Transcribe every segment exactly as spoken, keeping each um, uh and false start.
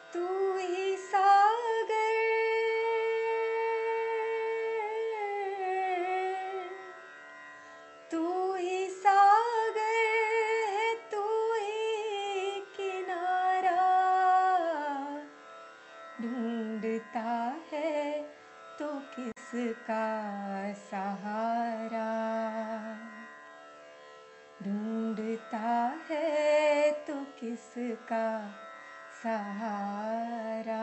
तू ही सागर, तू ही सागर है, तू ही किनारा, ढूंढता है तो किसका सहारा, ढूंढता है तो किसका सहारा।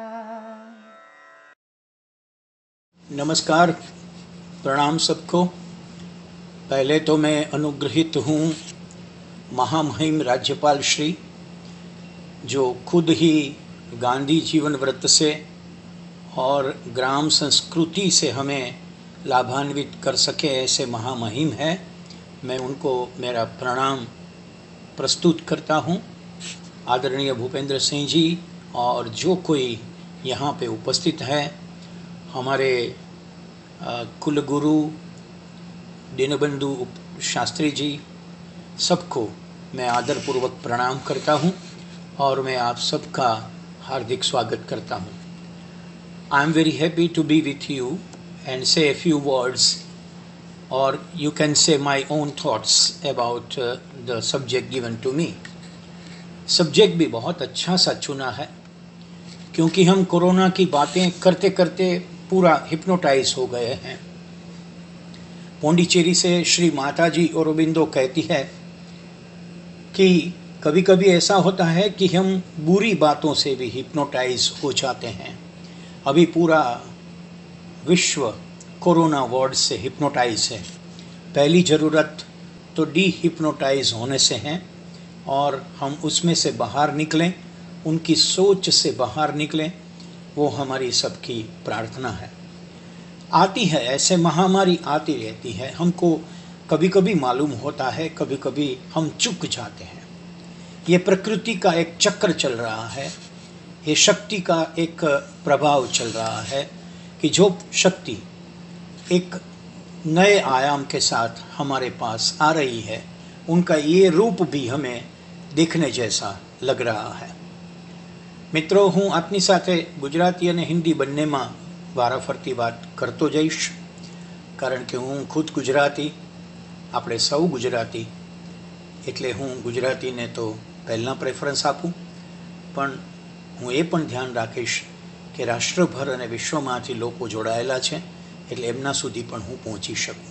नमस्कार, प्रणाम सबको। पहले तो मैं अनुग्रहित हूँ महामहिम राज्यपाल श्री, जो खुद ही गांधी जीवन व्रत से और ग्राम संस्कृति से हमें लाभान्वित कर सके, ऐसे महामहिम है। मैं उनको मेरा प्रणाम प्रस्तुत करता हूँ। आदरणीय भूपेंद्र सिंह जी और जो कोई यहाँ पे उपस्थित है, हमारे कुलगुरु दीनबंधु शास्त्री जी, सबको मैं आदरपूर्वक प्रणाम करता हूँ और मैं आप सबका हार्दिक स्वागत करता हूँ। I am very happy to be with you and say a few words, और you can say my own thoughts about the subject given to me. Subject भी बहुत अच्छा सा चुना है, क्योंकि हम कोरोना की बातें करते करते पूरा हिप्नोटाइज हो गए हैं। पौंडीचेरी से श्री माता जी औरोबिंदो कहती है कि कभी कभी ऐसा होता है कि हम बुरी बातों से भी हिप्नोटाइज हो जाते हैं। अभी पूरा विश्व कोरोना वार्ड से हिप्नोटाइज है। पहली ज़रूरत तो डी हिप्नोटाइज होने से है और हम उसमें से बाहर निकलें, उनकी सोच से बाहर निकलें, वो हमारी सबकी प्रार्थना है। आती है, ऐसे महामारी आती रहती है, हमको कभी कभी मालूम होता है, कभी कभी हम चूक जाते हैं। ये प्रकृति का एक चक्र चल रहा है, ये शक्ति का एक प्रभाव चल रहा है कि जो शक्ति एक नए आयाम के साथ हमारे पास आ रही है, उनका ये रूप भी हमें देखने जैसा लग रहा है। મિત્રો, હું આપની સાથે ગુજરાતી અને હિન્દી બંનેમાં વારાફરતી વાત કરતો જઈશ, કારણ કે હું ખુદ ગુજરાતી, આપણે સૌ ગુજરાતી, એટલે હું ગુજરાતીને તો પહેલાં પ્રેફરન્સ આપું, પણ હું એ પણ ધ્યાન રાખીશ કે રાષ્ટ્રભર અને વિશ્વમાંથી લોકો જોડાયેલા છે, એટલે એમના સુધી પણ હું પહોંચી શકું।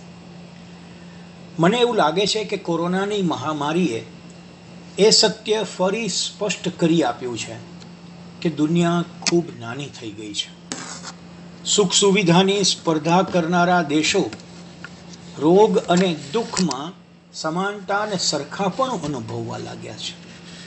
મને એવું લાગે છે કે કોરોનાની મહામારીએ એ સત્ય ફરી સ્પષ્ટ કરી આપ્યું છે કે દુનિયા ખૂબ નાની થઈ ગઈ છે। સુખ સુવિધાની સ્પર્ધા કરનારા દેશો રોગ અને દુઃખમાં સમાનતા અને સરખાપણું અનુભવવા लाग्યા છે।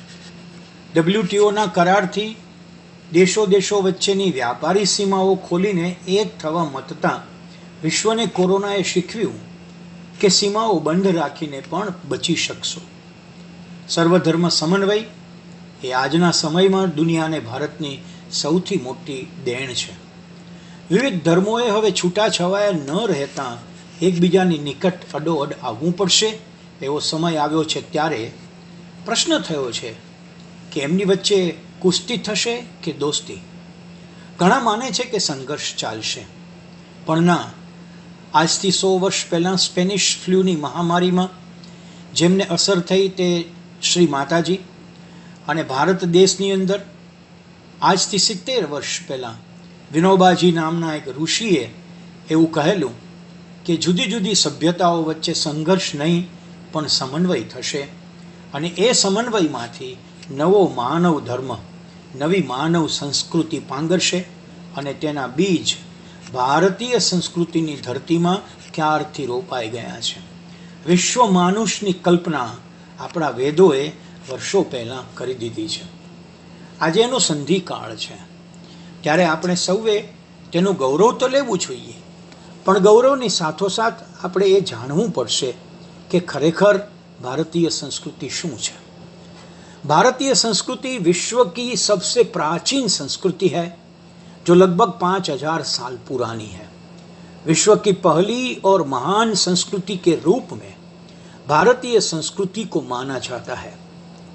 ડબલ્યુટીઓના કરારથી દેશો દેશો વચ્ચેની વ્યાપારી સીમાઓ ખોલીને એક થવા મથતા વિશ્વને કોરોનાએ શીખવ્યું કે સીમાઓ બંધ રાખીને પણ બચી શકશો। સર્વધર્મ સમન્વય એ આજના સમયમાં દુનિયાને ભારતની સૌથી મોટી દેણ છે। વિવિધ ધર્મોએ હવે છૂટાછવાયા ન રહેતા એકબીજાની નિકટ અડોઅડ આવવું પડશે એવો સમય આવ્યો છે। ત્યારે પ્રશ્ન થયો છે કે એમની વચ્ચે કુસ્તી થશે કે દોસ્તી। ઘણા માને છે કે સંઘર્ષ ચાલશે, પણ ના। આજથી સો વર્ષ પહેલાં સ્પેનિશ ફ્લૂની મહામારીમાં જેમને અસર થઈ તે શ્રી માતાજી, અને ભારત દેશની અંદર આજથી સિત્તેર વર્ષ પહેલાં વિનોબાજી નામના એક ઋષિએ એવું કહેલું કે જુદી જુદી સભ્યતાઓ વચ્ચે સંઘર્ષ નહીં પણ સમન્વય થશે, અને એ સમન્વયમાંથી નવો માનવ ધર્મ, નવી માનવ સંસ્કૃતિ પાંગરશે, અને તેના બીજ ભારતીય સંસ્કૃતિની ધરતીમાં ક્યારથી રોપાઈ ગયા છે। વિશ્વ માનુષની કલ્પના આપણા વેદોએ વર્ષો પહેલાં કરી દીધી છે। આજે એનો સંધિકાળ છે, ત્યારે આપણે સૌએ તેનું ગૌરવ તો લેવું જોઈએ, પણ ગૌરવની સાથોસાથ આપણે એ જાણવું પડશે કે ખરેખર ભારતીય સંસ્કૃતિ શું છે। भारतीय संस्कृति विश्व की सबसे प्राचीन संस्कृति है, जो लगभग पाँच हजार साल पुरानी है। विश्व की पहली और महान संस्कृति के रूप में भारतीय संस्कृति को माना जाता है।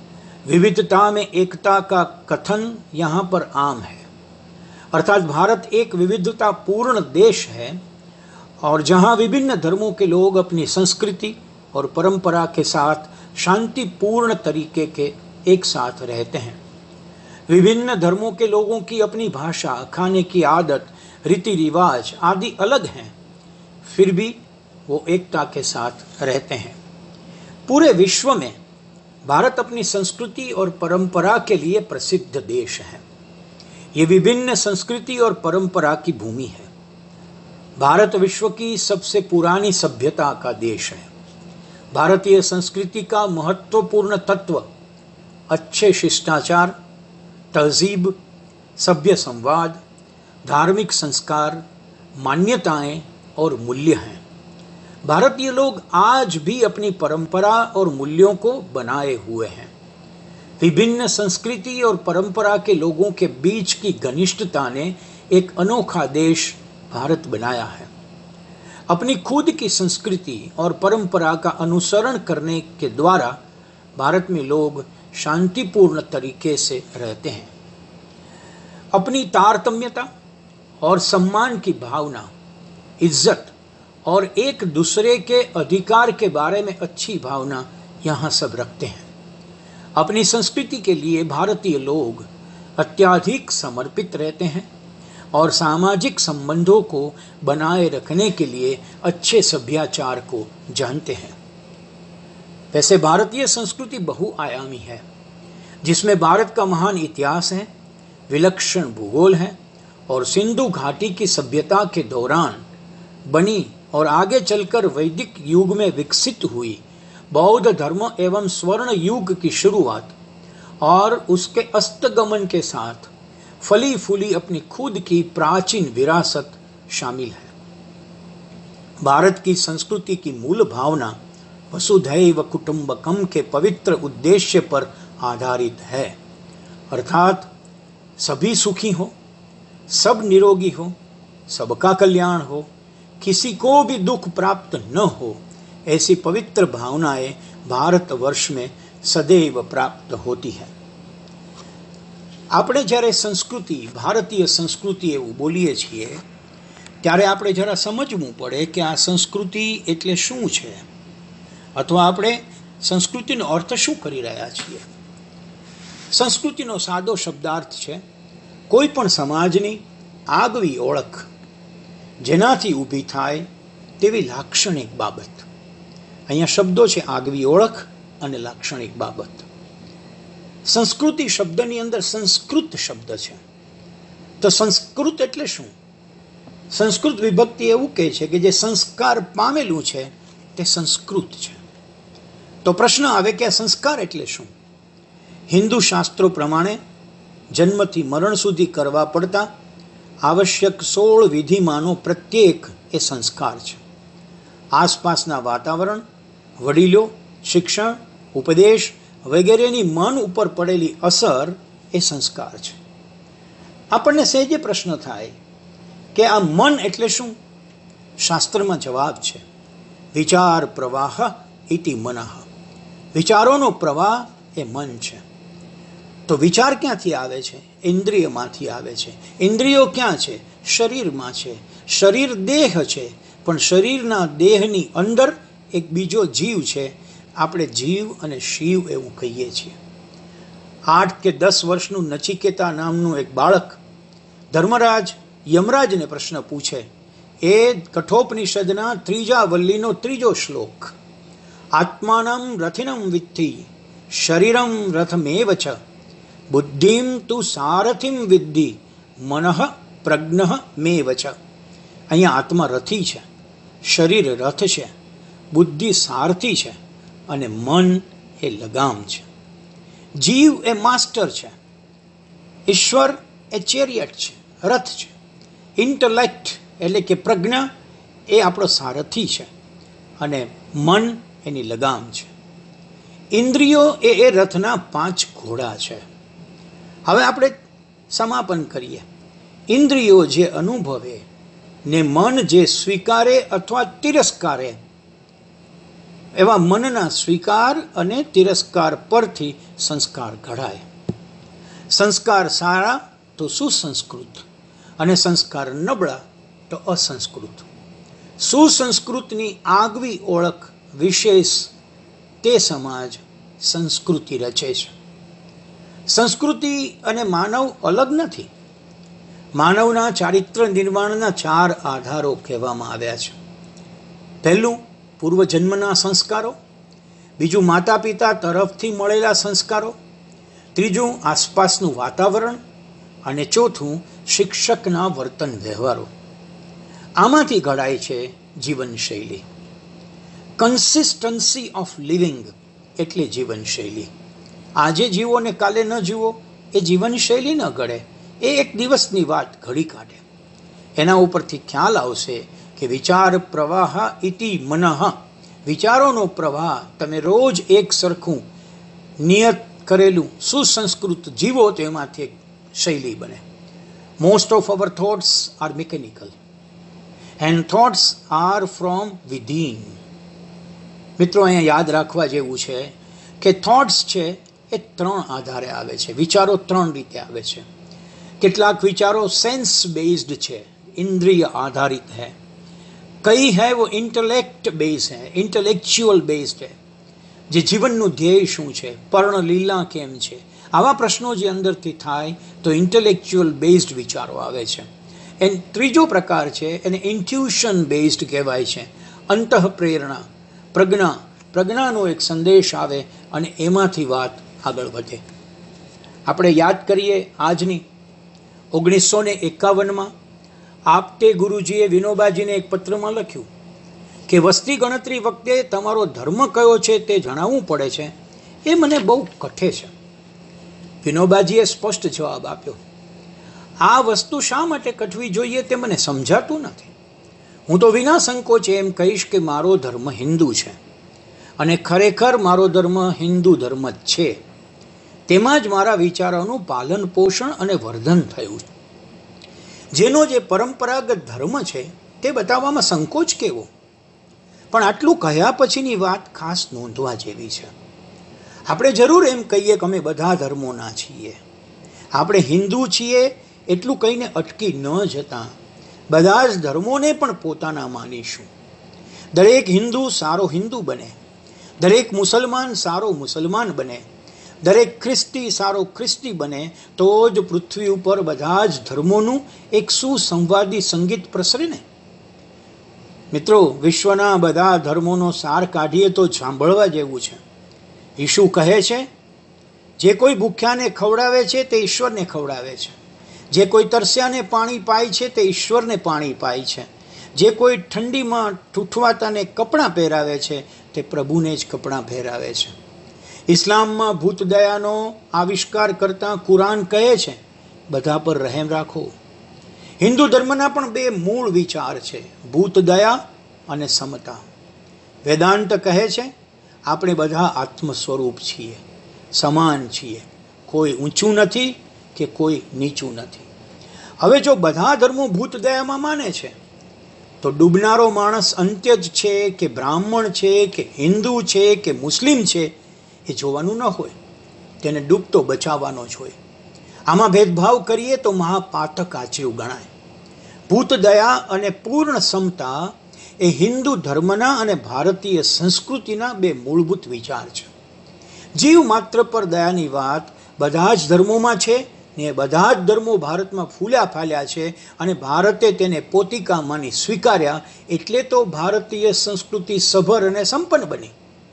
विविधता में एकता का कथन यहाँ पर आम है। अर्थात भारत एक विविधता पूर्ण देश है और जहाँ विभिन्न धर्मों के लोग अपनी संस्कृति और परंपरा के साथ शांतिपूर्ण तरीके के एक साथ रहते हैं। विभिन्न धर्मों के लोगों की अपनी भाषा, खाने की आदत, रीति रिवाज आदि अलग हैं, फिर भी वो एकता के साथ रहते हैं। पूरे विश्व में भारत अपनी संस्कृति और परंपरा के लिए प्रसिद्ध देश है। ये विभिन्न संस्कृति और परंपरा की भूमि है। भारत विश्व की सबसे पुरानी सभ्यता का देश है। भारतीय संस्कृति का महत्वपूर्ण तत्व अच्छे शिष्टाचार, तहजीब, सभ्य संवाद, धार्मिक संस्कार, मान्यताएं और मूल्य हैं। भारतीय लोग आज भी अपनी परंपरा और मूल्यों को बनाए हुए हैं। विभिन्न संस्कृति और परंपरा के लोगों के बीच की घनिष्ठता ने एक अनोखा देश भारत बनाया है। अपनी खुद की संस्कृति और परंपरा का अनुसरण करने के द्वारा भारत में लोग शांतिपूर्ण तरीके से रहते हैं। अपनी तारतम्यता और सम्मान की भावना, इज्जत और एक दूसरे के अधिकार के बारे में अच्छी भावना यहाँ सब रखते हैं। अपनी संस्कृति के लिए भारतीय लोग अत्यधिक समर्पित रहते हैं और सामाजिक संबंधों को बनाए रखने के लिए अच्छे सभ्याचार को जानते हैं। वैसे भारतीय संस्कृति बहुआयामी है, जिसमें भारत का महान इतिहास है, विलक्षण भूगोल है और सिंधु घाटी की सभ्यता के दौरान बनी और आगे चलकर वैदिक युग में विकसित हुई बौद्ध धर्म एवं स्वर्ण युग की शुरुआत और उसके अस्तगमन के साथ फली फूली अपनी खुद की प्राचीन विरासत शामिल है। भारत की संस्कृति की मूल भावना वसुधैव कुटुंबकम के पवित्र उद्देश्य पर आधारित है, अर्थात सभी सुखी हो, सब निरोगी हो, सबका कल्याण हो, किसी को भी दुख प्राप्त न हो, ऐसी पवित्र भावनाएं भारतवर्ष में सदैव प्राप्त होती है। આપણે જ્યારે સંસ્કૃતિ, ભારતીય સંસ્કૃતિ એવું બોલીએ છીએ ત્યારે આપણે જરા સમજવું પડે કે આ સંસ્કૃતિ એટલે શું છે, અથવા આપણે સંસ્કૃતિનો અર્થ શું કરી રહ્યા છીએ। સંસ્કૃતિનો સાદો શબ્દાર્થ છે કોઈ પણ સમાજની આગવી ઓળખ, જેનાથી ઊભી થાય તેવી લાક્ષણિક બાબત। અહીંયા શબ્દો છે આગવી ઓળખ અને લાક્ષણિક બાબત। સંસ્કૃતિ શબ્દની અંદર સંસ્કૃત શબ્દ છે, તો સંસ્કૃત એટલે શું? સંસ્કૃત વિભક્તિ એવું કહે છે કે જે સંસ્કાર પામેલું છે તે સંસ્કૃત છે। તો પ્રશ્ન આવે કે આ સંસ્કાર એટલે શું? હિન્દુ શાસ્ત્રો પ્રમાણે જન્મથી મરણ સુધી કરવા પડતા આવશ્યક સોળ વિધિમાંનો પ્રત્યેક એ સંસ્કાર છે। આસપાસના વાતાવરણ, વડીલો, શિક્ષણ, ઉપદેશ વગેરેની મન ઉપર પડેલી અસર એ સંસ્કાર છે। આપણને સહેજે પ્રશ્ન થાય કે આ મન એટલે શું? શાસ્ત્રમાં જવાબ છે વિચાર પ્રવાહ ઇતિ મનઃ। વિચારોનો પ્રવાહ એ મન છે। તો વિચાર ક્યાંથી આવે છે? ઇન્દ્રિયમાંથી આવે છે। ઇન્દ્રિયો ક્યાં છે? શરીરમાં છે। શરીર દેહ છે, પણ શરીરના દેહની અંદર એક બીજો જીવ છે, આપણે જીવ અને શિવ એવું કહીએ છીએ। આઠ કે દસ વર્ષનું નચિકેતા નામનું એક બાળક ધર્મરાજ યમરાજને પ્રશ્ન પૂછે, એ કઠોપનિષદના ત્રીજા વલ્લીનો ત્રીજો શ્લોક, આત્માનમ રથિનમ વિત્તિ શરીરમ રથમેવ ચ બુદ્ધિમ તુ સારથિમ વિદ્ધિ મનઃ પ્રજ્ઞ મેવ ચ। અહીંયા આત્મા રથી છે, શરીર રથ છે, બુદ્ધિ સારથી છે અને મન એ લગામ છે। જીવ એ માસ્ટર છે, ઈશ્વર એ ચેરિયટ છે, રથ છે। ઇન્ટલેક્ટ એટલે કે પ્રજ્ઞા એ આપણો સારથી છે અને મન એની લગામ છે। ઇન્દ્રિયો એ એ રથના પાંચ ઘોડા છે। હવે આપણે સમાપન કરીએ। ઇન્દ્રિયો જે અનુભવે ને મન જે સ્વીકારે અથવા તિરસ્કારે એવા મનના સ્વીકાર અને તિરસ્કાર પરથી સંસ્કાર ઘડાય. સંસ્કાર સારા તો સુસંસ્કૃત, અને સંસ્કાર નબળા તો અસંસ્કૃત. સુસંસ્કૃતની આગવી ઓળખ વિશેષ તે સમાજ સંસ્કૃતિ રચે છે. સંસ્કૃતિ અને માનવ અલગ નથી. માનવના ચારિત્ર નિર્માણના ચાર આધારો કહેવામાં આવ્યા છે. પહેલું પૂર્વજન્મના સંસ્કારો, બીજું માતા પિતા તરફથી મળેલા સંસ્કારો, ત્રીજું આસપાસનું વાતાવરણ, અને ચોથું શિક્ષકના વર્તન વ્યવહારો. આમાંથી ઘડાય છે જીવનશૈલી. કન્સિસ્ટન્સી ઓફ લિવિંગ એટલે જીવનશૈલી. આજે જીવો ને કાલે ન જીવો એ જીવનશૈલી ન ઘડે, એ એક દિવસની વાત ઘડી કાઢે. એના ઉપરથી ખ્યાલ આવશે કે વિચાર પ્રવાહ ઇતિ મનઃ, વિચારોનો પ્રવાહ તમે રોજ એક સરખું નિયત કરેલું સુસંસ્કૃત જીવો તો એમાંથી એક શૈલી બને. Most of our thoughts are mechanical and thoughts are from within. મિત્રો, અહીંયા યાદ રાખવા જેવું છે કે થોટ્સ છે એ ત્રણ આધારે આવે છે. વિચારો ત્રણ રીતે આવે છે. કેટલાક વિચારો સેન્સ બેઝડ છે, इंद्रिय आधारित है. कई है वो इंटेलेक्ट बेस्ड है, इंटेलेक्चुअल बेस्ड है. જે જીવનનું ધ્યેય શું છે, પર્ણ લીલા કેમ છે, આવા પ્રશ્નો જે અંદરથી થાય તો ઇન્ટેલેક્ચ્યુઅલ બેઝડ વિચારો આવે છે. એ ત્રીજો પ્રકાર છે એને ઇન્ટ્યુશન બેઝડ કહેવાય છે. અંતઃ પ્રેરણા, પ્રજ્ઞા, પ્રજ્ઞાનો એક સંદેશ આવે અને એમાંથી વાત આગળ વધે. આપણે યાદ કરીએ આજની ઓગણીસો ને એકાવનમાં આપતે ગુરુજીએ વિનોબાજીને એક પત્રમાં લખ્યું કે વસ્તી ગણતરી વખતે તમારો ધર્મ કયો છે તે જણાવવું પડે છે, એ મને બહુ કઠે છે. વિનોબાજીએ સ્પષ્ટ જવાબ આપ્યો, આ વસ્તુ શા માટે કઠવી જોઈએ તે મને સમજાતું નથી. હું તો વિના સંકોચે એમ કહીશ કે મારો ધર્મ હિન્દુ છે, અને ખરેખર મારો ધર્મ હિન્દુ ધર્મ જ છે. તેમાં જ મારા વિચારોનું પાલન પોષણ અને વર્ધન થયું છે. જેનો જે પરંપરાગત ધર્મ છે તે બતાવવામાં સંકોચ કેવો? પણ આટલું કહ્યા પછીની વાત ખાસ નોંધવા જેવી છે. આપણે જરૂર એમ કહીએ કે અમે બધા ધર્મોના છીએ, આપણે હિન્દુ છીએ એટલું કહીને અટકી ન જતા બધા જ ધર્મોને પણ પોતાના માનીશું. દરેક હિન્દુ સારો હિન્દુ બને, દરેક મુસલમાન સારો મુસલમાન બને, દરેક ખ્રિસ્તી સારો ખ્રિસ્તી બને, તો જ પૃથ્વી ઉપર બધા જ ધર્મોનું એક સુસંવાદી સંગીત પ્રસરે ને. મિત્રો, વિશ્વના બધા ધર્મોનો સાર કાઢીએ તો સાંભળવા જેવું છે. ઈશુ કહે છે, જે કોઈ ભૂખ્યાને ખવડાવે છે તે ઈશ્વરને ખવડાવે છે, જે કોઈ તરસ્યાને પાણી પાય છે તે ઈશ્વરને પાણી પાય છે, જે કોઈ ઠંડીમાં ઠૂઠવાતાને કપડાં પહેરાવે છે તે પ્રભુને જ કપડાં પહેરાવે છે. ઇસ્લામમાં ભૂત દયાનો આવિષ્કાર કરતા કુરાન કહે છે, બધા પર રહેમ રાખો. હિન્દુ ધર્મના પણ બે મૂળ વિચાર છે, ભૂત દયા અને સમતા. વેદાંત કહે છે, આપણે બધા આત્મ સ્વરૂપ છીએ, સમાન છીએ, કોઈ ઊંચું નથી કે કોઈ નીચું નથી. હવે જો બધા ધર્મો ભૂત દયામાં માને છે તો ડૂબનારો માણસ અંત્ય જ છે કે બ્રાહ્મણ છે કે હિન્દુ છે કે મુસ્લિમ છે એ જોવાનું ન હોય, તેને ડૂબતો બચાવવાનો જ હોય. આમાં ભેદભાવ કરીએ તો મહાપાતક આચર્યું ગણાય. ભૂત દયા અને પૂર્ણ સમતા એ હિન્દુ ધર્મના અને ભારતીય સંસ્કૃતિના બે મૂળભૂત વિચાર છે. જીવ માત્ર પર દયાની વાત બધા જ ધર્મોમાં છે ને બધા જ ધર્મો ભારતમાં ફૂલ્યા ફાલ્યા છે, અને ભારતે તેને પોતિકા માની સ્વીકાર્યા, એટલે તો ભારતીય સંસ્કૃતિ સભર અને સંપન્ન બની.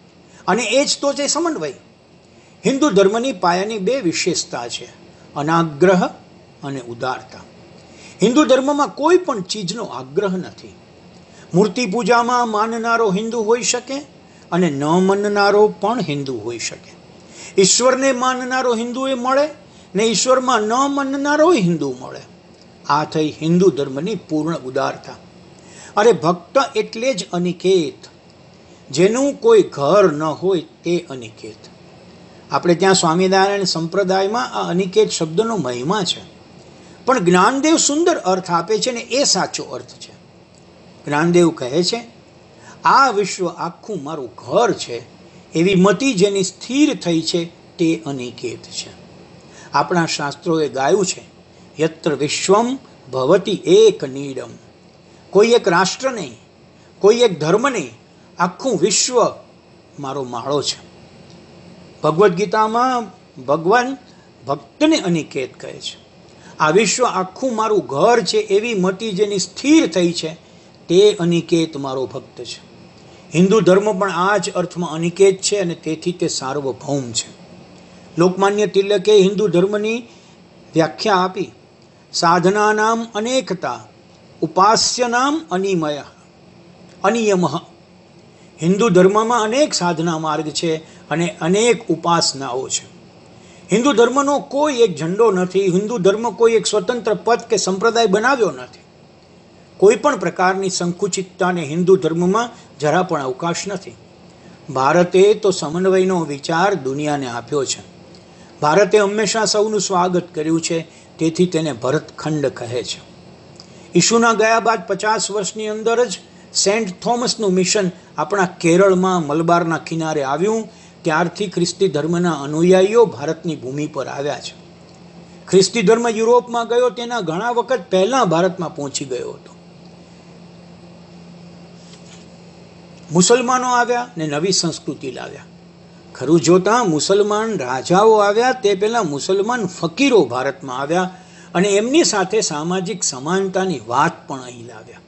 અને એ જ તો છે સમન્વય. હિન્દુ ધર્મની પાયાની બે વિશેષતા છે, અનાગ્રહ અને ઉદારતા. હિન્દુ ધર્મમાં કોઈ પણ ચીજનો આગ્રહ નથી. મૂર્તિ પૂજામાં માનનારો હિન્દુ હોઈ શકે અને ન માનનારો પણ હિન્દુ હોઈ શકે. ઈશ્વરને માનનારો હિન્દુ એ મળે ને ઈશ્વરમાં ન માનનારો હિન્દુ મળે. આ થઈ હિન્દુ ધર્મની પૂર્ણ ઉદારતા. અરે ભક્ત એટલે જ અનિકેત, જેનું કોઈ ઘર ન હોય તે અનિકેત. આપણે ત્યાં સ્વામિનારાયણ સંપ્રદાયમાં આ અનિકેત શબ્દનો મહિમા છે, પણ જ્ઞાનદેવ સુંદર અર્થ આપે છે ને એ સાચો અર્થ છે. જ્ઞાનદેવ કહે છે, આ વિશ્વ આખું મારું ઘર છે એવી મતિ જેની સ્થિર થઈ છે તે અનિકેત છે. આપણા શાસ્ત્રોએ ગાયું છે, યત્ર વિશ્વમ ભવતી એક નીડમ. કોઈ એક રાષ્ટ્ર નહીં, કોઈ એક ધર્મ નહીં, આખું વિશ્વ મારો માળો છે. ભગવદ્ ગીતામાં ભગવાન ભક્તને અનિકેત કહે છે. આ વિશ્વ આખું મારું ઘર છે એવી મતિ જેની સ્થિર થઈ છે તે અનિકેત મારો ભક્ત છે. હિન્દુ ધર્મ પણ આ જ અર્થમાં અનિકેત છે અને તેથી તે સાર્વભૌમ છે. લોકમાન્ય તિલકે હિન્દુ ધર્મની વ્યાખ્યા આપી, સાધના નામ અનેકતા, ઉપાસ્ય નામ અનિમય અનિયમ. હિન્દુ ધર્મમાં અનેક સાધના માર્ગ છે અને અનેક ઉપાસનાઓ છે. હિન્દુ ધર્મનો કોઈ એક ઝંડો નથી. હિન્દુ ધર્મ કોઈ એક સ્વતંત્ર પદ કે સંપ્રદાય બનાવ્યો નથી. કોઈ પણ પ્રકારની સંકુચિતતાને હિન્દુ ધર્મમાં જરા પણ અવકાશ નથી. ભારતે તો સમન્વયનો વિચાર દુનિયાને આપ્યો છે. ભારતે હંમેશા સૌનું સ્વાગત કર્યું છે, તેથી તેને ભરતખંડ કહે છે. ઈસુના ગયા બાદ પચાસ વર્ષની અંદર જ સેન્ટ થોમસનું મિશન આપણા કેરળમાં મલબારના કિનારે આવ્યું. ત્યારથી ખ્રિસ્તી ધર્મના અનુયાયીઓ ભારતની ભૂમિ પર આવ્યા છે. ખ્રિસ્તી ધર્મ યુરોપમાં ગયો તેના ઘણા વખત પહેલા ભારતમાં પહોંચી ગયો હતો. મુસલમાનો આવ્યા ને નવી સંસ્કૃતિ લાવ્યા. ખરું જોતા મુસલમાન રાજાઓ આવ્યા તે પહેલા મુસલમાન ફકીરો ભારતમાં આવ્યા અને એમની સાથે સામાજિક સમાનતાની વાત પણ અહીં લાવ્યા.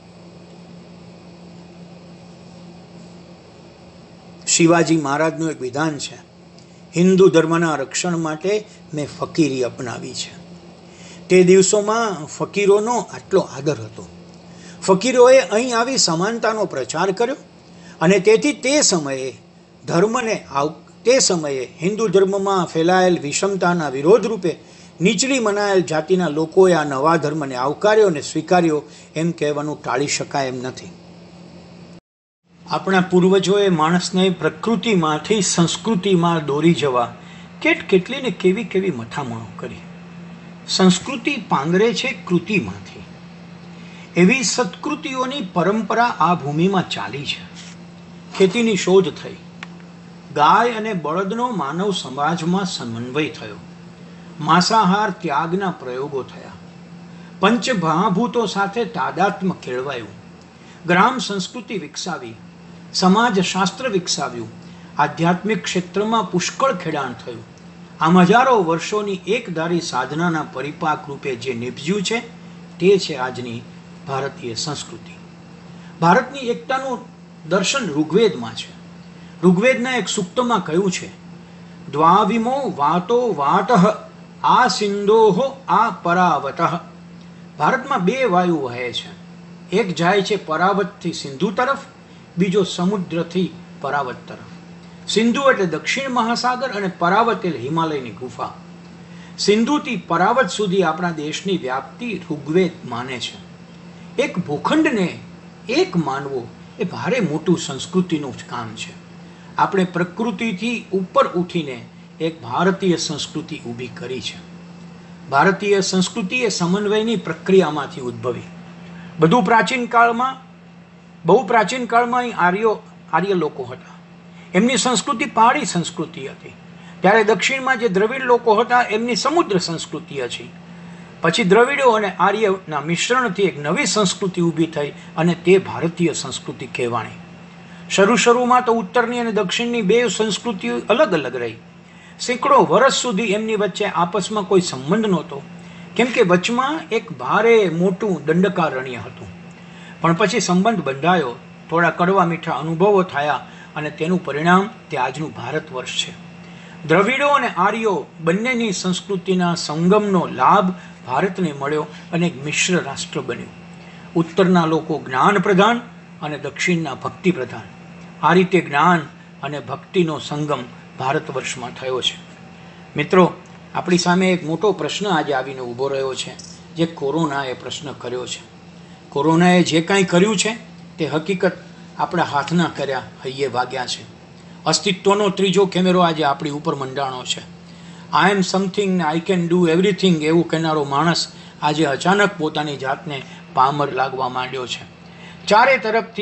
શિવાજી મહારાજનું એક વિધાન છે, હિન્દુ ધર્મના રક્ષણ માટે મેં ફકીરી અપનાવી છે. તે દિવસોમાં ફકીરોનો આટલો આદર હતો. ફકીરોએ અહીં આવી સમાનતાનો પ્રચાર કર્યો અને તેથી તે સમયે ધર્મને તે સમયે હિન્દુ ધર્મમાં ફેલાયેલ વિષમતાના વિરોધ રૂપે નીચલી મનાયેલ જાતિના લોકોએ આ નવા ધર્મને આવકાર્યો અને સ્વીકાર્યો એમ કહેવાનું ટાળી શકાય એમ નથી. આપણા પૂર્વજોએ માણસને પ્રકૃતિમાંથી સંસ્કૃતિમાં દોરી જવા કેટ કેટલી ને કેવી કેવી મથામણો કરી. સંસ્કૃતિ પાંગરે છે કૃતિમાંથી. એવી સત્કૃતિઓની પરંપરા આ ભૂમિમાં ચાલી છે. ખેતીની શોધ થઈ, ગાય અને બળદનો માનવ સમાજમાં સમન્વય થયો, માંસાહાર ત્યાગના પ્રયોગો થયા, પંચમહાભૂતો સાથે તાદાત્મ્ય કેળવાયું, ગ્રામ સંસ્કૃતિ વિકસાવી, સમાજ શાસ્ત્ર વિકસાવ્યું, આધ્યાત્મિક ક્ષેત્રમાં પુષ્કળ ખેડાણ થયું. આમ હજારો વર્ષોની એકધારી સાધનાના પરિપાક રૂપે જે નિપજ્યું છે તે છે આજની ભારતીય સંસ્કૃતિ. ભારતની એકતાનું દર્શન ઋગ્વેદમાં છે. ઋગ્વેદના એક સૂક્તમાં કહ્યું છે, દ્વાવિમો વાતો વાતઃ આ સિંધોહો આ પરાવતઃ. ભારતમાં બે વાયુ વહે છે. એક જાય છે પરાવતથી સિંધુ તરફ, બીજો સમુદ્રથી પરાવત તરફ. સિંધુ એટલે દક્ષિણ મહાસાગર અને પરાવત એટલે હિમાલયની ગુફા. સિંધુથી પરાવત સુધી આપણા દેશની વ્યાપ્તિ ઋગ્વેદ માને છે. એક ભૂખંડને એક માનવો એ ભારે મોટું સંસ્કૃતિનું જ કામ છે. આપણે પ્રકૃતિથી ઉપર ઉઠીને એક ભારતીય સંસ્કૃતિ ઊભી કરી છે. ભારતીય સંસ્કૃતિ એ સમન્વયની પ્રક્રિયામાંથી ઉદ્ભવી. બધું પ્રાચીન કાળમાં બહુ પ્રાચીન કાળમાં અહીં આર્યો આર્ય લોકો હતા. એમની સંસ્કૃતિ પહાડી સંસ્કૃતિ હતી. ત્યારે દક્ષિણમાં જે દ્રવિડ લોકો હતા એમની સમુદ્ર સંસ્કૃતિ હતી. પછી દ્રવિડો અને આર્યના મિશ્રણથી એક નવી સંસ્કૃતિ ઊભી થઈ અને તે ભારતીય સંસ્કૃતિ કહેવાણી. શરૂ શરૂમાં તો ઉત્તરની અને દક્ષિણની બે સંસ્કૃતિઓ અલગ અલગ રહી. સેંકડો વર્ષ સુધી એમની વચ્ચે આપસમાં કોઈ સંબંધ નહોતો, કેમ કે વચમાં એક ભારે મોટું દંડકારણ્ય હતું. પણ પછી સંબંધ બંધાયો, થોડા કડવા મીઠા અનુભવો થયા અને તેનું પરિણામ તે આજનું ભારત વર્ષ છે. દ્રવિડો અને આર્યો બંનેની સંસ્કૃતિના સંગમનો લાભ ભારતને મળ્યો અને એક મિશ્ર રાષ્ટ્ર બન્યું. ઉત્તરના લોકો જ્ઞાન પ્રધાન અને દક્ષિણના ભક્તિ પ્રધાન. આ રીતે જ્ઞાન અને ભક્તિનો સંગમ ભારત વર્ષમાં થયો છે. મિત્રો, આપણી સામે એક મોટો પ્રશ્ન આજે આવીને ઊભો રહ્યો છે, જે કોરોનાએ પ્રશ્ન કર્યો છે. કોરોનાએ જે કાંઈ કર્યું છે તે હકીકત આપણા હાથના કર્યા હૈયે વાગ્યા છે. અસ્તિત્વનો ત્રીજો કેમેરો આજે આપણી ઉપર મંડાણો છે. આઈ એમ સમથિંગ ને આઈ કેન ડુ એવરીથિંગ એવું કહેનારો માણસ આજે અચાનક પોતાની જાતને પામર લાગવા માંડ્યો છે. ચારે તરફથી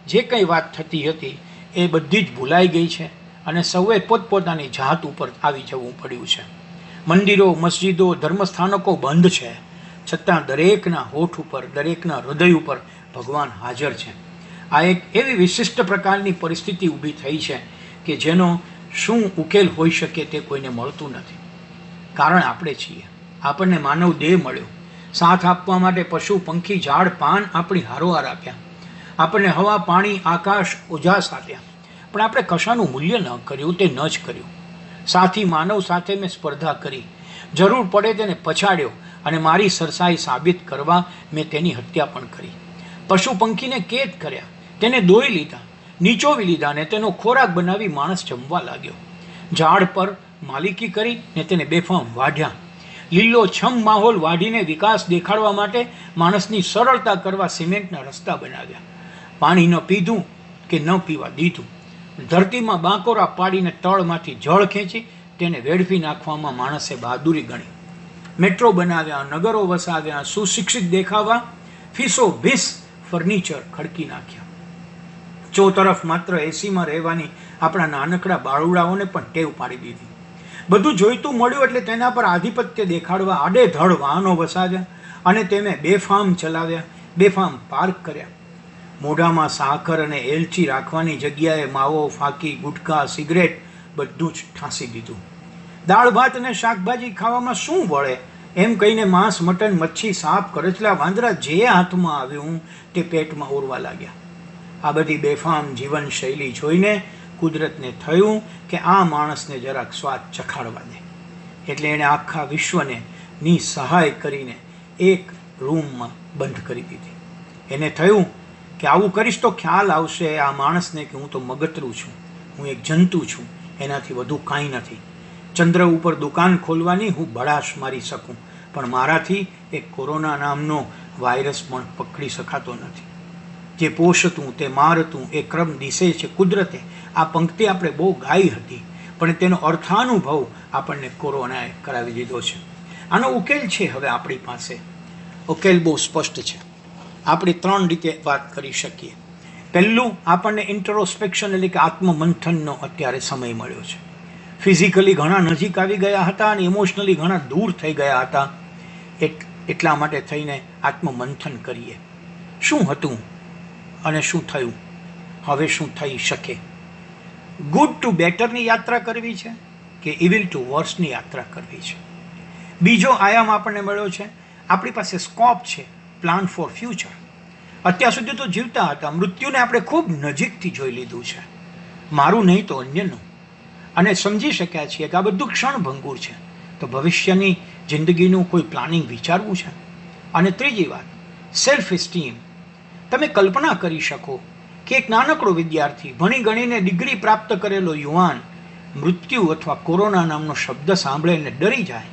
જે કંઈ વાત થતી હતી એ બધી જ ભૂલાઈ ગઈ છે અને સૌએ પોતપોતાની જાત ઉપર આવી જવું પડ્યું છે. મંદિરો, મસ્જિદો, ધર્મસ્થાનકો બંધ છે, છતાં દરેકના હોઠ ઉપર, દરેકના હૃદય ઉપર ભગવાન હાજર છે. આ એક એવી વિશિષ્ટ પ્રકારની પરિસ્થિતિ ઊભી થઈ છે કે જેનો શું ઉકેલ હોઈ શકે તે કોઈને મળતું નથી. કારણ આપણે છીએ. આપણને માનવ દેહ મળ્યો, સાથ આપવા માટે પશુ, પંખી, ઝાડ, પાન આપણી હારોહાર આપ્યા. આપણને હવા, પાણી, આકાશ, ઉજાસ આપ્યા. પણ આપણે કશાનું મૂલ્ય ન કર્યું, તે ન જ કર્યું. સાથી માનવ સાથે મેં સ્પર્ધા કરી, જરૂર પડે તેને પછાડ્યો અને મારી સરસાઈ સાબિત કરવા મેં તેની હત્યા પણ કરી. પશુ પંખીને કેદ કર્યા, તેને દોઈ લીધા, નીચોવી લીધા અને તેનો ખોરાક બનાવી માણસ જમવા લાગ્યો. ઝાડ પર માલિકી કરી ને તેને બેફામ વાઢ્યા. લીલો છમ માહોલ વાઢીને વિકાસ દેખાડવા માટે માણસની સરળતા કરવા સિમેન્ટના રસ્તા બનાવ્યા. પાણી ન પીધું કે ન પીવા દીધું. ધરતીમાં બાંકોરા પાડીને તળમાંથી જળ ખેંચી તેને વેડફી નાખવામાં માણસે બહાદુરી ગણી. મેટ્રો બનાવ્યા, નગરો વસાવ્યા, સુશિક્ષિત દેખાવા ફીસો ભીસ ફર્નિચર ખડકી નાખ્યા. ચોતરફ માત્ર એસીમાં રહેવાની આપણા નાનકડા બાળુડાઓને પણ ટેવ પાડી દીધી. બધું જોઈતું મળ્યું એટલે તેના પર આધિપત્ય દેખાડવા આડેધડ વાહનો વસાવ્યા અને તેને બેફામ ચલાવ્યા, બેફામ પાર્ક કર્યા. મોઢામાં સાકર અને એલચી રાખવાની જગ્યાએ માવો, ફાંકી, ગુટખા, સિગરેટ બધું જ ઠાંસી દીધું. દાળ ભાત અને શાકભાજી ખાવામાં શું વળે એમ કહીને માંસ, મટન, મચ્છી, સાપ, કરચલા, વાંદરા જે હાથમાં આવ્યું તે પેટમાં ઓરવા લાગ્યા. આ બધી બેફામ જીવનશૈલી જોઈને કુદરતને થયું કે આ માણસને જરાક સ્વાદ ચખાડવા દે. એટલે એણે આખા વિશ્વને નિસહાય કરીને એક રૂમમાં બંધ કરી દીધી. એને થયું કે આવું કરીશ તો ખ્યાલ આવશે આ માણસને કે હું તો મગતરું છું, હું એક જંતુ છું, એનાથી વધુ કાંઈ નથી. ચંદ્ર ઉપર દુકાન ખોલવાની હું બળાશ મારી શકું, પણ મારાથી એક કોરોના નામનો વાયરસ પણ પકડી શકાતો નથી. જે પોષતું તે મારતું એ ક્રમ દિશે છે કુદરતે. આ પંક્તિ આપણે બહુ ગાઈ હતી, પણ તેનો અર્થાનુભવ આપણને કોરોનાએ કરાવી દીધો છે. આનો ઉકેલ છે હવે આપણી પાસે. ઉકેલ બહુ સ્પષ્ટ છે. આપણે ત્રણ રીતે વાત કરી શકીએ. પહેલું, આપણને ઇન્ટ્રોસ્પેક્શન એટલે કે આત્મમંથનનો અત્યારે સમય મળ્યો છે. ફિઝિકલી ઘણા નજીક આવી ગયા હતા અને ઇમોશનલી ઘણા દૂર થઈ ગયા હતા. એટલા માટે થઈને આત્મમંથન કરીએ. શું હતું અને શું થયું, હવે શું થઈ શકે. ગુડ ટુ બેટરની યાત્રા કરવી છે કે ઇવિલ ટુ વર્સની યાત્રા કરવી છે. બીજો આયામ આપણને મળ્યો છે. આપણી પાસે સ્કોપ છે, પ્લાન ફોર ફ્યુચર. અત્યાર સુધી તો જીવતા હતા, મૃત્યુને આપણે ખૂબ નજીકથી જોઈ લીધું છે, મારું નહીં તો અન્યનું, અને સમજી શક્યા છીએ કે આ બધું ક્ષણભંગુર છે. તો ભવિષ્યની જિંદગીનું કોઈ પ્લાનિંગ વિચારવું છે. અને ત્રીજી વાત, સેલ્ફ એસ્ટીમ. તમે કલ્પના કરી શકો કે એક નાનકડો વિદ્યાર્થી, ભણી ગણીને ડિગ્રી પ્રાપ્ત કરેલો યુવાન મૃત્યુ અથવા કોરોના નામનો શબ્દ સાંભળીને ડરી જાય,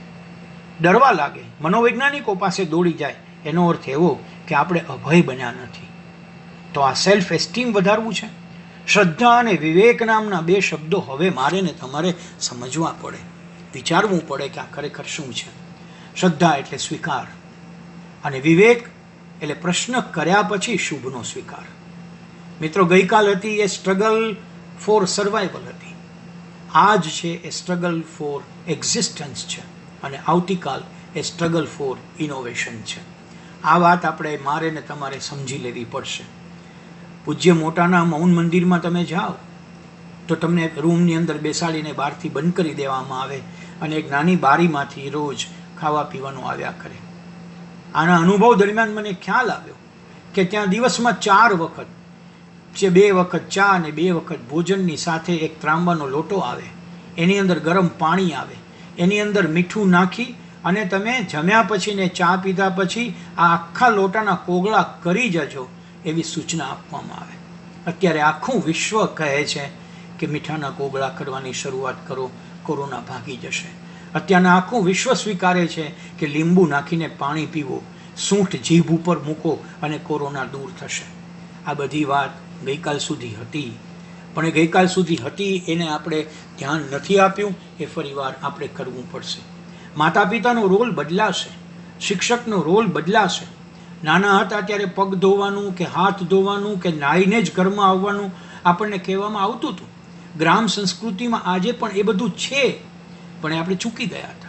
ડરવા લાગે, મનોવૈજ્ઞાનિકો પાસે દોડી જાય. એનો અર્થ એવો કે આપણે અભય બન્યા નથી. તો આ સેલ્ફ એસ્ટીમ વધારવું છે. શ્રદ્ધા અને વિવેક નામના બે શબ્દો હવે મારે ને તમારે સમજવા પડે, વિચારવું પડે કે આ ખરેખર શું છે. શ્રદ્ધા એટલે સ્વીકાર અને વિવેક એટલે પ્રશ્ન કર્યા પછી શુભનો સ્વીકાર. મિત્રો, ગઈકાલ હતી એ સ્ટ્રગલ ફોર સર્વાઈવલ હતી. આજ છે એ સ્ટ્રગલ ફોર એક્ઝિસ્ટન્સ છે અને આવતીકાલ એ સ્ટ્રગલ ફોર ઇનોવેશન છે. આ વાત આપણે મારે ને તમારે સમજી લેવી પડશે. પૂજ્ય મોટાના મૌન મંદિરમાં તમે જાઓ તો તમને રૂમની અંદર બેસાડીને બહારથી બંધ કરી દેવામાં આવે અને એક નાની બારીમાંથી રોજ ખાવા પીવાનું આવ્યા કરે. આના અનુભવ દરમિયાન મને ખ્યાલ આવ્યો કે ત્યાં દિવસમાં ચાર વખત, જે બે વખત ચા અને બે વખત ભોજનની સાથે એક ત્રાંબાનો લોટો આવે, એની અંદર ગરમ પાણી આવે, એની અંદર મીઠું નાખી અને તમે જમ્યા પછી ને ચા પીધા પછી આ આખા લોટાના કોગળા કરી જજો એવી સૂચના આપવામાં આવે. અત્યારે આખું વિશ્વ કહે છે કે મીઠાના કોગળા કરવાની શરૂઆત કરો, કોરોના ભાગી જશે. અત્યારના આખું વિશ્વ સ્વીકારે છે કે લીંબુ નાખીને પાણી પીવો, સૂંઠ જીભ ઉપર મૂકો અને કોરોના દૂર થશે. આ બધી વાત ગઈકાલ સુધી હતી, પણ એ ગઈકાલ સુધી હતી એને આપણે ધ્યાન નથી આપ્યું. એ ફરીવાર આપણે કરવું પડશે. માતા પિતાનો રોલ બદલાશે, શિક્ષકનો રોલ બદલાશે, નાના હતા ત્યારે પગ ધોવાનું કે હાથ ધોવાનું કે નાહીને જ ઘરમાં આવવાનું આપણને કહેવામાં આવતું હતું. ગ્રામ સંસ્કૃતિમાં આજે પણ એ બધું છે, પણ એ આપણે ચૂકી ગયા હતા.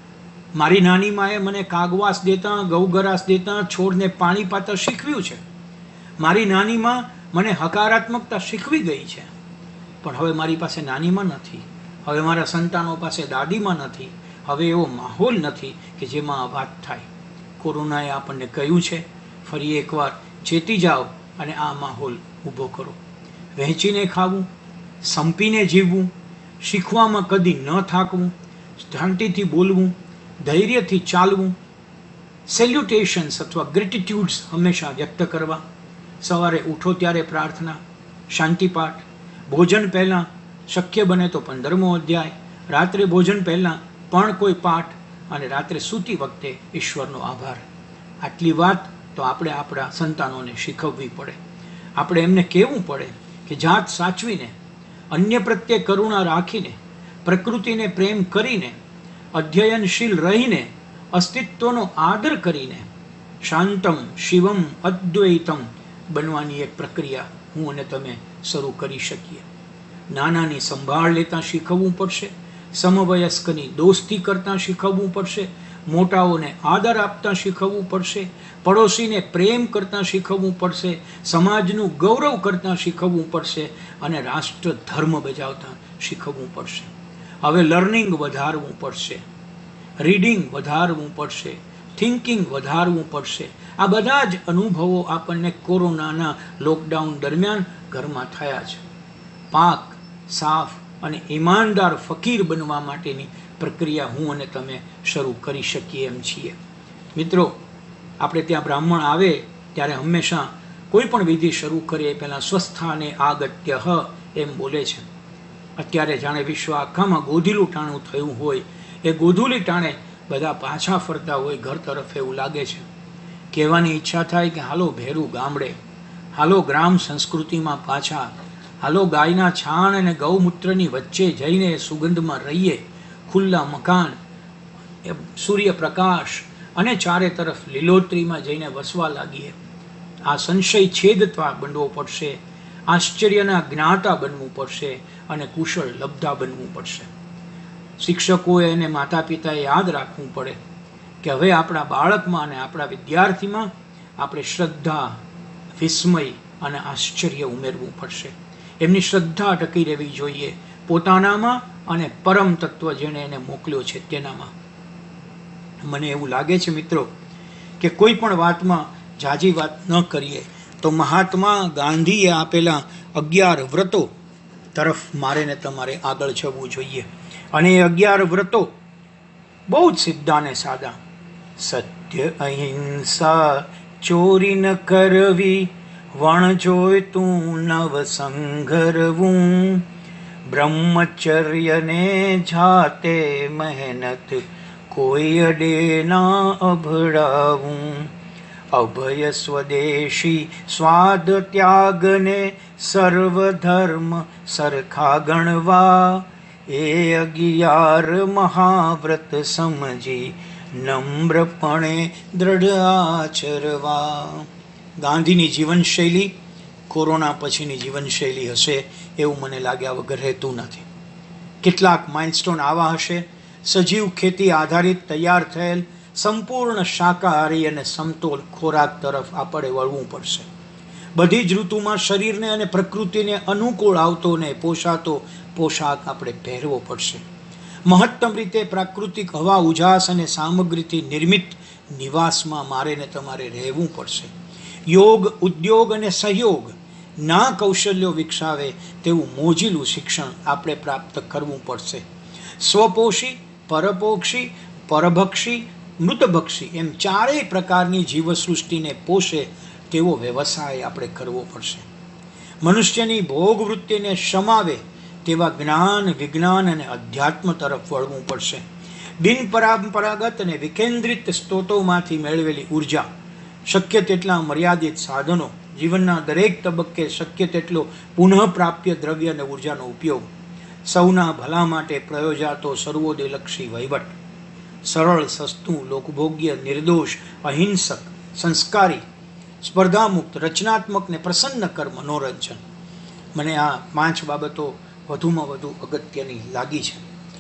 મારી નાની માએ મને કાગવાસ દેતા, ગૌગરાસ દેતા, છોડને પાણી પાતા શીખવ્યું છે. મારી નાની માં મને હકારાત્મકતા શીખવી ગઈ છે. પણ હવે મારી પાસે નાનીમાં નથી, હવે મારા સંતાનો પાસે દાદીમાં નથી, હવે એવો માહોલ નથી કે જેમાં આ વાત થાય. કોરોનાએ આપણને કહ્યું છે, ફરી એકવાર ચેતી જાઓ અને આ માહોલ ઊભો કરો. વહેંચીને ખાવું, સંપીને જીવવું, શીખવામાં કદી ન થાકવું, શાંતિથી બોલવું, ધૈર્યથી ચાલવું, સેલ્યુટેશન્સ અથવા ગ્રેટિટ્યુડ્સ હંમેશા વ્યક્ત કરવા, સવારે ઉઠો ત્યારે પ્રાર્થના, શાંતિપાઠ, ભોજન પહેલાં શક્ય બને તો પંદરમો અધ્યાય, રાત્રે ભોજન પહેલાં પણ કોઈ પાઠ, અને રાત્રે સૂતી વખતે ઈશ્વરનો આભાર. આટલી વાત તો આપણે આપણા સંતાનોને શીખવવી પડે. આપણે એમને કહેવું પડે કે જાત સાચવીને, અન્ય પ્રત્યે કરુણા રાખીને, પ્રકૃતિને પ્રેમ કરીને, અધ્યયનશીલ રહીને, અસ્તિત્વનો આદર કરીને શાંતમ શિવમ અદ્વૈતમ બનવાની એક પ્રક્રિયા હું અને તમે શરૂ કરી શકીએ. નાનાની સંભાળ લેતા શીખવવું પડશે, સમવયસ્કની દોસ્તી કરતાં શીખવવું પડશે, મોટાઓને આદર આપતા શીખવવું પડશે, પડોશીને પ્રેમ કરતાં શીખવવું પડશે, સમાજનું ગૌરવ કરતાં શીખવવું પડશે, અને રાષ્ટ્ર ધર્મ બજાવતા શીખવવું પડશે. હવે લર્નિંગ વધારવું પડશે, રીડિંગ વધારવું પડશે, થિંકિંગ વધારવું પડશે. આ બધા જ અનુભવો આપણને કોરોનાના લોકડાઉન દરમિયાન ઘરમાં થયા છે. પાક, સાફ અને ઈમાનદાર ફકીર બનવા માટેની પ્રક્રિયા હું અને તમે શરૂ કરી શકીએ એમ છીએ. મિત્રો, આપણે ત્યાં બ્રાહ્મણ આવે ત્યારે હંમેશા કોઈ પણ વિધિ શરૂ કરીએ પહેલાં સ્વસ્થાને આગત્ય હ એમ બોલે છે. અત્યારે જાણે વિશ્વ આખામાં ગોધીલું ટાણું થયું હોય, એ ગોધુલી ટાણે બધા પાછા ફરતા હોય ઘર તરફ એવું લાગે છે. કહેવાની ઈચ્છા થાય કે હાલો ભેરું ગામડે, હાલો ગ્રામ સંસ્કૃતિમાં પાછા, હાલો ગાયના છાણ અને ગૌમૂત્રની વચ્ચે જઈને સુગંધમાં રહીએ, ખુલ્લા મકાન, સૂર્યપ્રકાશ અને ચારે તરફ લીલોતરીમાં જઈને વસવા લાગીએ. આ સંશય છેદતા બનવો પડશે, આશ્ચર્યના જ્ઞાતા બનવું પડશે, અને કુશળ લબ્ધા બનવું પડશે. શિક્ષકોએ અને માતા પિતાએ યાદ રાખવું પડે કે હવે આપણા બાળકમાં અને આપણા વિદ્યાર્થીમાં આપણે શ્રદ્ધા, વિસ્મય અને આશ્ચર્ય ઉમેરવું પડશે. એમની શ્રદ્ધા ટકી રહેવી જોઈએ પોતાનામાં અને પરમ તત્વ જેણે એને મોકલ્યો છે તેનામાં. મને એવું લાગે છે મિત્રો કે કોઈ પણ વાતમાં જાજી વાત ન કરીએ તો મહાત્મા ગાંધીએ આપેલા અગિયાર વ્રતો તરફ મારે ને તમારે આગળ જવું જોઈએ. અને એ અગિયાર વ્રતો બહુ જ સીધા ને સાદા: સત્ય, અહિંસા, ચોરી ન કરવી, વણ જોઈતું નવ સંઘરવું, બ્રહ્મચર્યને જાતે મહેનત, કોઈ અડે ના અભડાવું, અભય સ્વદેશી સ્વાદ ત્યાગને, સર્વધર્મ સરખા ગણવા, એ અગિયાર મહાવ્રત સમજી નમ્રપણે દ્રઢ આચરવા. ગાંધીની જીવનશૈલી કોરોના પછીની જીવનશૈલી હશે એવું મને લાગ્યા વગર રહેતું નથી. કેટલાક માઇલસ્ટોન આવા હશે: સજીવ ખેતી આધારિત તૈયાર થયેલ સંપૂર્ણ શાકાહારી અને સમતોલ ખોરાક તરફ આપણે વળવું પડશે. બધી જ ઋતુમાં શરીરને અને પ્રકૃતિને અનુકૂળ આવતો ને પોષાતો પોશાક આપણે પહેરવો પડશે. મહત્તમ રીતે પ્રાકૃતિક હવા, ઉજાસ અને સામગ્રીથી નિર્મિત નિવાસમાં મારે ને તમારે રહેવું પડશે. યોગ, ઉદ્યોગ અને સહયોગ ના કૌશલ્યો વિકસાવે તેવું મોજીલું શિક્ષણ આપણે પ્રાપ્ત કરવું પડશે. સ્વપોષી, પરપોક્ષી, પરભક્ષી, મૃતભક્ષી એમ ચારેય પ્રકારની જીવસૃષ્ટિને પોષે તેવો વ્યવસાય આપણે કરવો પડશે. મનુષ્યની ભોગવૃત્તિને શમાવે તેવા જ્ઞાન, વિજ્ઞાન અને અધ્યાત્મ તરફ વળવું પડશે. બિનપરંપરાગત અને વિકેન્દ્રિત સ્ત્રોતોમાંથી મેળવેલી ઉર્જા, શક્ય તેટલા મર્યાદિત સાધનો, જીવનના દરેક તબક્કે શક્ય તેટલો પુનઃપ્રાપ્ય દ્રવ્ય અને ઉર્જાનો ઉપયોગ, સૌના ભલા માટે પ્રયોજાતો સર્વોદયલક્ષી વહીવટ, સરળ, સસ્તું, લોકભોગ્ય, નિર્દોષ, અહિંસક સંસ્કારી, સ્પર્ધામુક્ત, રચનાત્મક ને પ્રસન્ન કર મનોરંજન. મને આ પાંચ બાબતો વધુમાં વધુ અગત્યની લાગી છે.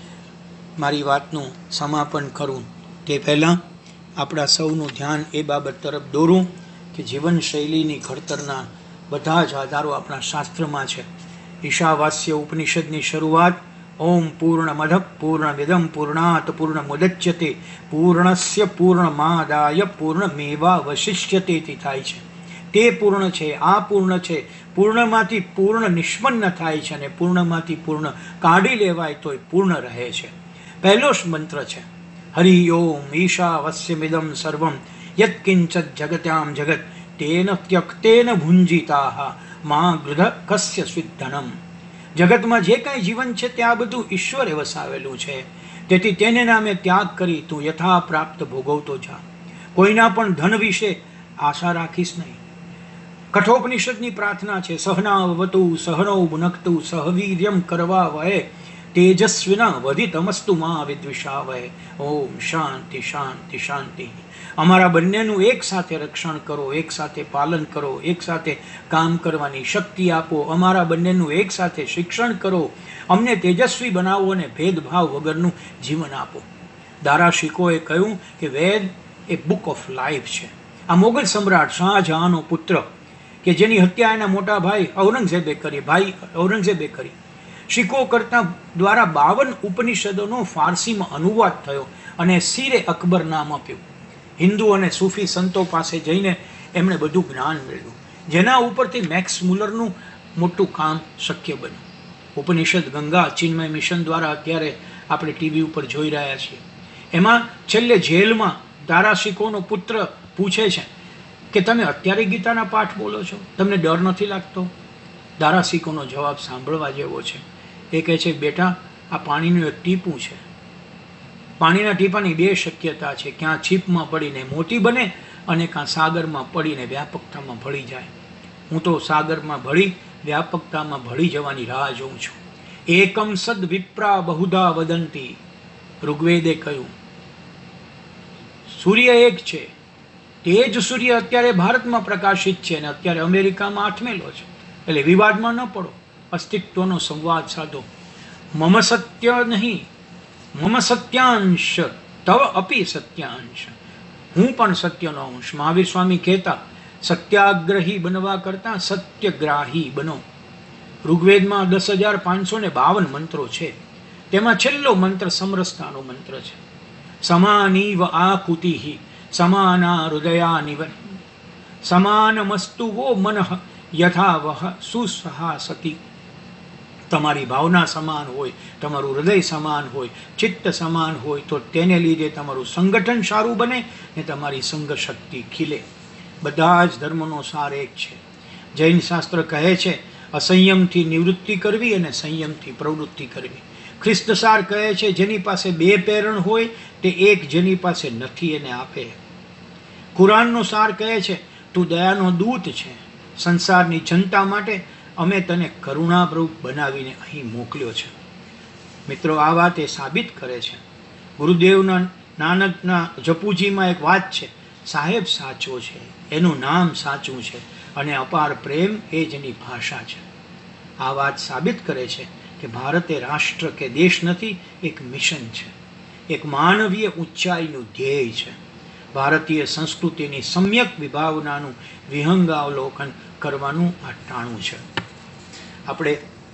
મારી વાતનું સમાપન કરું તે પહેલાં આપણા સૌનું ધ્યાન એ બાબત તરફ દોરું કે જીવનશૈલીની ઘડતરના બધા જ આધારો આપણા શાસ્ત્રમાં છે. ઈશાવાસ્ય ઉપનિષદની શરૂઆત ઓમ પૂર્ણમદ પૂર્ણમિદમ પૂર્ણાત પૂર્ણમુદચ્યતે પૂર્ણસ્ય પૂર્ણમાદાય પૂર્ણમેવાવશિષ્યતેથી થાય છે. તે પૂર્ણ છે, આ પૂર્ણ છે. પૂર્ણમાંથી પૂર્ણ નિષ્પન્ન થાય છે અને પૂર્ણમાંથી પૂર્ણ કાઢી લેવાય તોય પૂર્ણ રહે છે. પહેલો જ મંત્ર છે હરિ ઓમ ઈશાવસ્યમિદમ સર્વમ યત્કિંચત જગત્યામ જગત તેન ત્યક્તેન ભુંજિતાઃ મા ગૃધ કસ્ય સ્વિદ્ધનમ. જગતમાં જે કાંઈ જીવન છે તે આ બધું ઈશ્વરે વસાવેલું છે, તેથી તેને નામે ત્યાગ કરી તું યથા પ્રાપ્ત ભોગવતો જા. કોઈના પણ ધન વિશે આશા રાખીશ નહીં. કઠોપનિષદની પ્રાર્થના છે સહનાવતુ સહનૌ ભુનક્તુ સહવીર્યમ કરવા વહે તેજસ્વિના વધિતમસ્તુ મા વિદ્વિષાવહે. ઓમ શાંતિ શાંતિ શાંતિ. અમારા બંનેનું એક સાથે રક્ષણ કરો, એક સાથે પાલન કરો, એક સાથે કામ કરવાની શક્તિ આપો. અમારા બંનેનું એક સાથે શિક્ષણ કરો. અમને તેજસ્વી બનાવો અને ભેદભાવ વગરનું જીવન આપો. દારાશિકોએ કહ્યું કે વેદ એ બુક ઓફ લાઈફ છે. આ મોગલ સમ્રાટ શાહજહાંનો પુત્ર કે જેની હત્યા એના મોટા ભાઈ ઔરંગઝેબે કરી ભાઈ ઔરંગઝેબે કરી શીખો કરતા દ્વારા બાવન ઉપનિષદોનો ફારસીમાં અનુવાદ થયો અને સીરે અકબર નામ આપ્યું. હિન્દુ અને સૂફી સંતો પાસે જઈને એમણે બધું જ્ઞાન મેળવ્યું, જેના ઉપરથી મેક્સ મુલરનું મોટું કામ શક્ય બન્યું. ઉપનિષદ ગંગા ચિન્મય મિશન દ્વારા અત્યારે આપણે ટીવી ઉપર જોઈ રહ્યા છીએ. એમાં છેલ્લે જેલમાં દારાશિકોનો પુત્ર પૂછે છે કે તમે અત્યારે ગીતાના પાઠ બોલો છો, તમને ડર નથી લાગતો? દારાશિકોનો જવાબ સાંભળવા જેવો છે. એ કહે છે બેટા, આ પાણીનું એક ટીપું છે. પાણીના ટીપાની બે શક્યતા છે, ક્યાં છીપમાં પડીને મોતી બને અને ક્યાં સાગરમાં પડીને વ્યાપકતામાં ભળી જાય. હું તો સાગરમાં ભળી વ્યાપકતામાં ભળી જવાની રાહ જોઉં છું. એકમ સદ વિપ્રા બહુધા વદંતી. ઋગ્વેદે કહ્યું સૂર્ય એક છે. તે જ સૂર્ય અત્યારે ભારતમાં પ્રકાશિત છે અને અત્યારે અમેરિકામાં આઠમેલો છે. એટલે વિવાદમાં ન પડો, અસ્તિત્વનો સંવાદ સાધો. મમ સત્ય નહીં, મમ સત્યાંશ તવ અપી સત્યાંશ. હું પણ સત્યનો અંશ. મહાવીર સ્વામી કહેતા સત્યાગ્રહી બનવા કરતા સત્યગ્રાહી બનો. ઋગ્વેદમાં દસ હજાર પાંચસો ને બાવન મંત્રો છે. તેમાં છેલ્લો મંત્ર સમરસતાનો મંત્ર છે. સમાનીવ આકુતિઃ સમાના હૃદયાનિવ સમાનમસ્તુ વો મનઃ યથા વહ સુસહાસતી. તમારી ભાવના સમાન હોય, તમારું હૃદય સમાન હોય, ચિત્ત સમાન હોય તો તેને લીધે તમારું સંગઠન સારું બને ને તમારી સંઘ શક્તિ ખીલે. બધા જ ધર્મનો સાર એક છે. જૈન શાસ્ત્ર કહે છે અસંયમથી નિવૃત્તિ કરવી અને સંયમથી પ્રવૃત્તિ કરવી. ખ્રિસ્ત સાર કહે છે જેની પાસે બે પ્રેરણ હોય તે એક જેની પાસે નથી એને આપે. કુરાનનો સાર કહે છે તું દયાનો દૂત છે. સંસારની જનતા માટે અમે તને કરુણાપ્રભુ બનાવીને અહીં મોકલ્યો છે. મિત્રો, આ વાત એ સાબિત કરે છે. ગુરુદેવના નાનકના જપુજીમાં એક વાત છે, સાહેબ સાચો છે, એનું નામ સાચું છે અને અપાર પ્રેમ એ જ એની ભાષા છે. આ વાત સાબિત કરે છે કે ભારત એ રાષ્ટ્ર કે દેશ નથી, એક મિશન છે, એક માનવીય ઊંચાઈનું ધ્યેય છે. ભારતીય સંસ્કૃતિની સમ્યક વિભાવનાનું વિહંગાવલોકન કરવાનું આ ટાણું છે. આપણે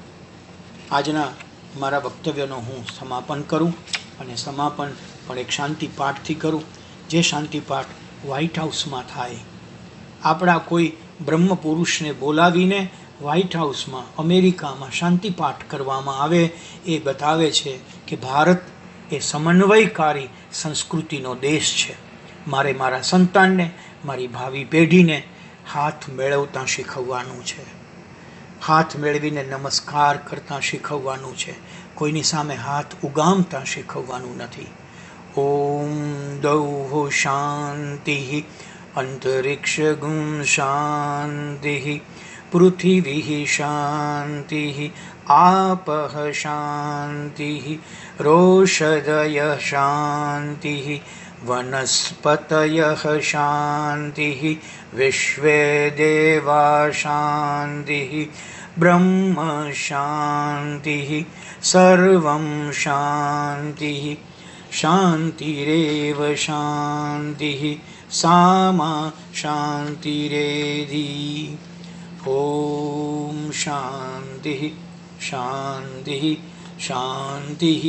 આજના મારા વક્તવ્યનો હું સમાપન કરું અને સમાપન પણ એક શાંતિ પાઠથી કરું, જે શાંતિ પાઠ વ્હાઇટ હાઉસમાં થાય. આપણા કોઈ બ્રહ્મ પુરુષને બોલાવીને વ્હાઇટ હાઉસમાં અમેરિકામાં શાંતિ પાઠ કરવામાં આવે એ બતાવે છે કે ભારત એ સમન્વયકારી સંસ્કૃતિનો દેશ છે. મારે મારા સંતાનને, મારી ભાવિ પેઢીને હાથ મેળવતા શીખવવાનું છે, હાથ મેળવીને નમસ્કાર કરતાં શીખવવાનું છે, કોઈની સામે હાથ ઉગામતા શીખવવાનું નથી. ઓમ દૌઃ શાંતિ અંતરિક્ષ ગુમ શાંતિ પૃથિવી શાંતિ આપઃ શાંતિ રોષદય શાંતિ वनस्पतयः शान्तिः विश्वे देवा शान्तिः ब्रह्म शान्तिः सर्वं शान्तिः शान्तिरेव शान्तिः सामा शान्तिरेधि ॐ शान्तिः शान्तिः शान्तिः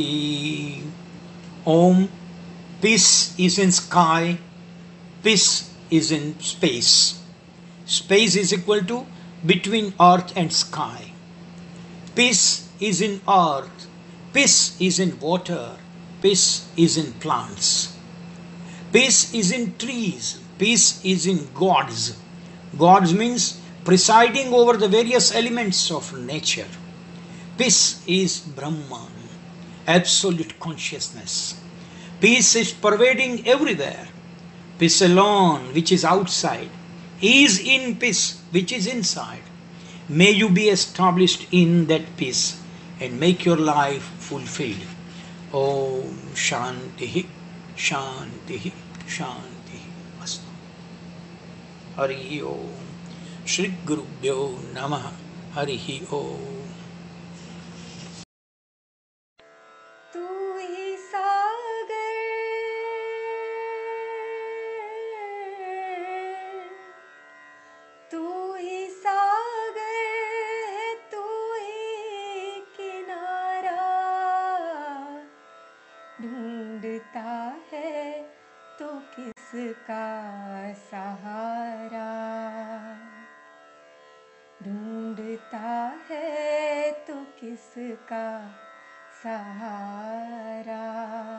ॐ Peace is in sky, peace is in space. Space is equal to between earth and sky. Peace is in earth, peace is in water, peace is in plants. Peace is in trees, peace is in gods. Gods means presiding over the various elements of nature. Peace is Brahman, absolute consciousness. Peace is pervading everywhere. Peace alone, which is outside, is in peace, which is inside. May you be established in that peace and make your life fulfilled. Om Shanti, Shanti, Shanti. Astu. Hari Om. Shri Gurubhyo Namaha. Hari Om. ढूंढता है तो किसका सहारा, ढूंढता है तो किसका सहारा।